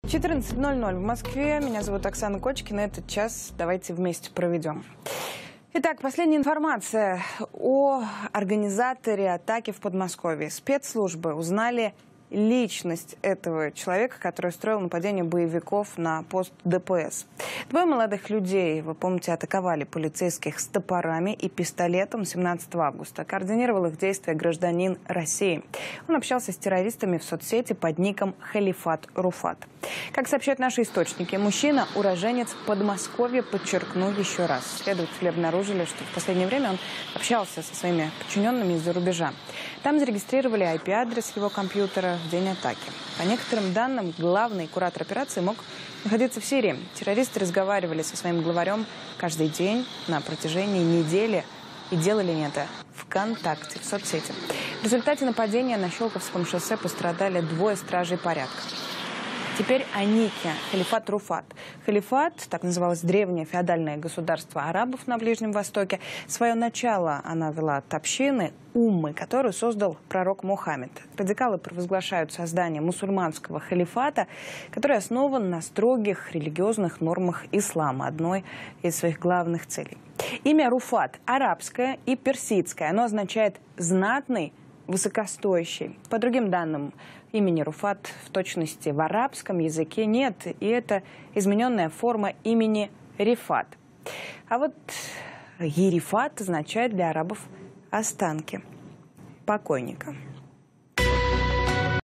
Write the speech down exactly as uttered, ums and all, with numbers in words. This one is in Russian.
четырнадцать ноль ноль в Москве. Меня зовут Оксана Кочкина. Этот час давайте вместе проведем. Итак, последняя информация о организаторе атаки в Подмосковье. Спецслужбы узнали личность этого человека, который устроил нападение боевиков на пост ДПС. Двое молодых людей, вы помните, атаковали полицейских с топорами и пистолетом семнадцатого августа. Координировал их действия гражданин России. Он общался с террористами в соцсети под ником Халифат Руфат. Как сообщают наши источники, мужчина – уроженец Подмосковья, подчеркну еще раз. Следователи обнаружили, что в последнее время он общался со своими подчиненными из-за рубежа. Там зарегистрировали ай пи-адрес его компьютера в день атаки. По некоторым данным, главный куратор операции мог находиться в Сирии. Террористы разговаривали со своим главарем каждый день на протяжении недели и делали это ВКонтакте, в соцсети. В результате нападения на Щелковском шоссе пострадали двое стражей порядка. Теперь о нике Халифат Руфат. Халифат, так называлось древнее феодальное государство арабов на Ближнем Востоке. Свое начало она вела от общины Уммы, которую создал пророк Мухаммед. Радикалы провозглашают создание мусульманского халифата, который основан на строгих религиозных нормах ислама, одной из своих главных целей. Имя Руфат арабское и персидское. Оно означает «знатный», высокостоящий. По другим данным, имени Руфат в точности в арабском языке нет, и это измененная форма имени Рифат. А вот Ерифат означает для арабов останки покойника.